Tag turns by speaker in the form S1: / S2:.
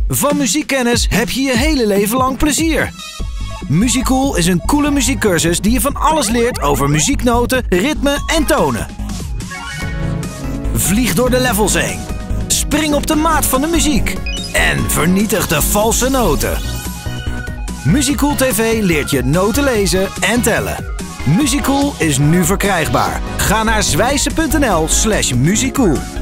S1: Van muziekkennis heb je je hele leven lang plezier. Musicool is een coole muziekcursus die je van alles leert over muzieknoten, ritme en tonen. Vlieg door de levels heen. Spring op de maat van de muziek. En vernietig de valse noten. Musicool TV leert je noten lezen en tellen. Musicool is nu verkrijgbaar. Ga naar zwijsen.nl/musicool.